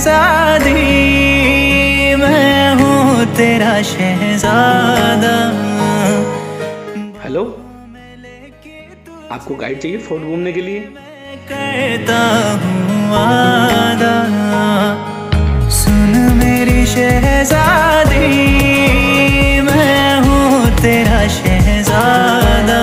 शहजादी, मैं हूँ तेरा शहजादा। हेलो, आपको गाइड चाहिए फोर्ट घूमने के लिए? करता हूँ वादा, सुन मेरी शहजादी, मैं हूँ तेरा शहजादा।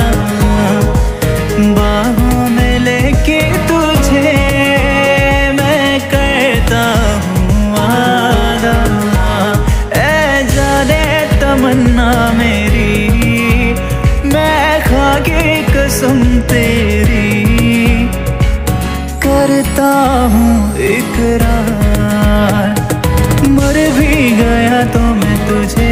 बाहों में लेके तुझे मैं करता हूँ वादा। ऐ जाने तमन्ना मेरी, मैं खाके कसम तेरी करता हूँ इकरार। मर भी गया तो मैं तुझे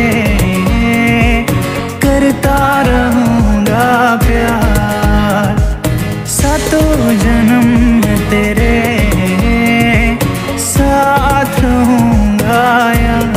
करता रहूँगा प्यार। सातों जन्म में तेरे साथ रहूँगा यार।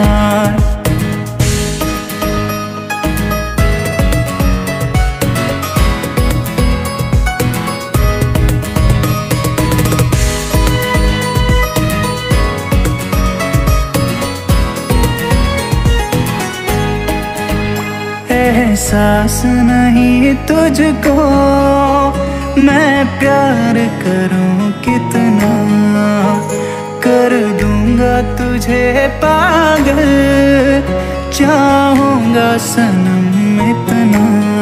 एहसास नहीं तुझको मैं प्यार करूं कितना, कर दूंगा तुझे पागल, चाहूंगा सनम इतना।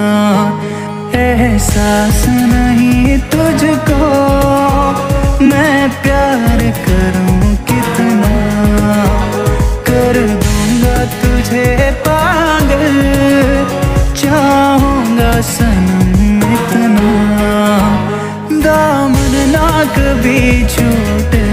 एहसास नहीं तुझको मैं प्यार करूं कितना, कर दूंगा तुझे पागल, चाहूंगा सनम इतना। दामन ना कभी छूटे,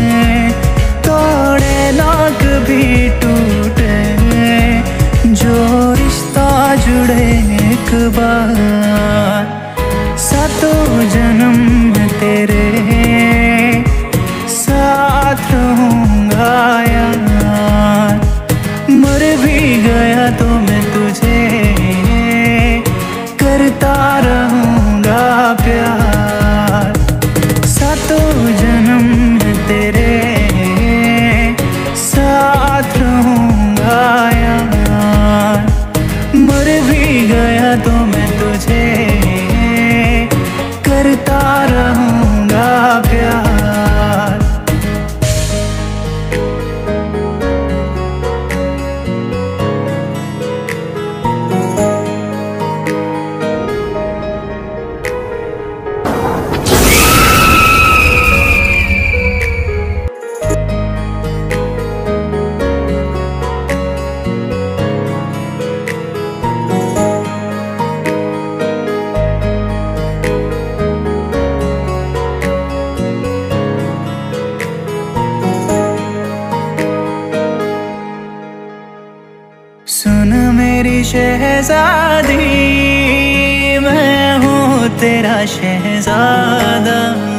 तोड़े ना कभी टूटे, जो रिश्ता जुड़े एक बार। सातों जन्म में तेरे साथ रहूंगा यार। मर भी गया तो मैं तुझे करता रहूँगा प्यार। सातों जन्म में तेरे साथ रहूँगा यार। मर भी गया तो मैं तुझे करता रहूँगा प्यार। सुन मेरी शहजादी, मैं हूँ तेरा शहजादा।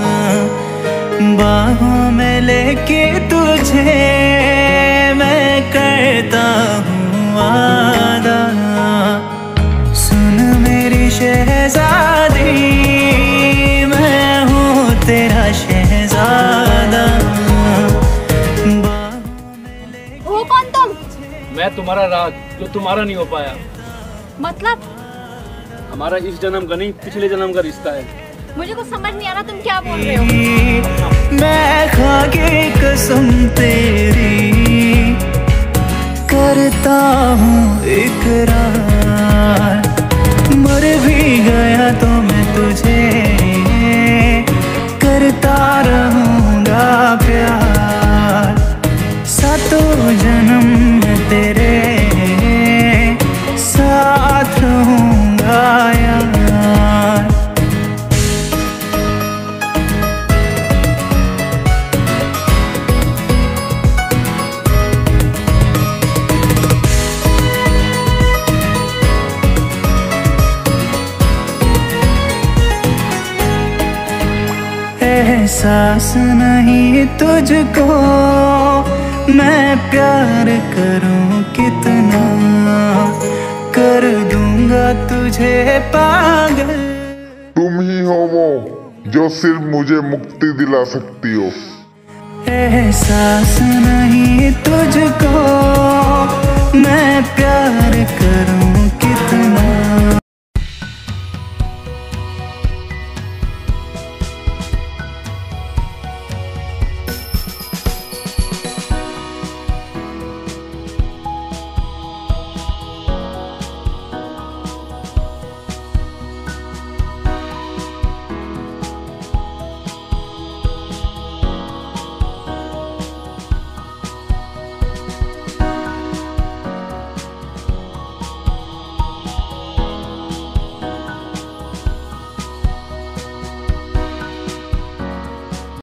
बाहों में लेके तुझे मैं करता हूँ वादा। सुन मेरी शहजादी, मैं हूँ तेरा शहजादा। वो कौन तुम? मैं तुम्हारा राज, जो तुम्हारा नहीं हो पाया। मतलब? हमारा इस जन्म का नहीं, पिछले जन्म का रिश्ता है। मुझे कुछ समझ नहीं आ रहा, तुम क्या बोल रहे हो? मैं खाके कसम तेरी करता हूँ इकरार। मर भी गया तो मैं तुझे करता रहूँगा प्यार। सातों जन्म में तेरे साथ रहूँगा यार। एहसास नहीं तुझको मैं प्यार करूं कितना, कर दूंगा तुझे पागल। तुम ही हो वो जो सिर्फ मुझे मुक्ति दिला सकती हो। एहसास नहीं